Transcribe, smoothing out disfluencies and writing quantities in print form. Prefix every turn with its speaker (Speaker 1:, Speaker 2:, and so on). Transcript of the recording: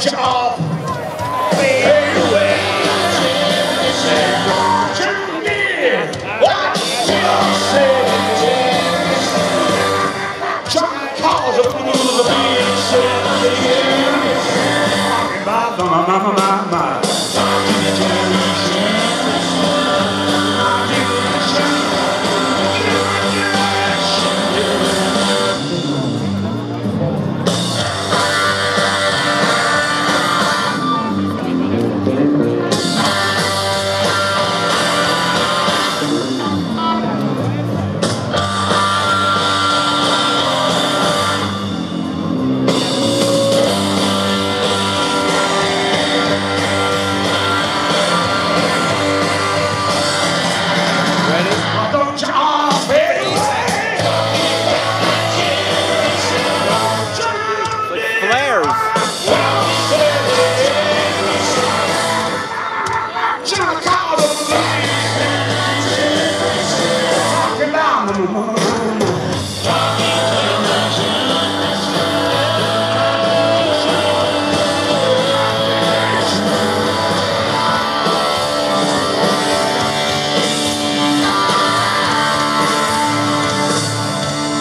Speaker 1: job. Fade away. Jump in. What you say? Try cause a fool of being said to you.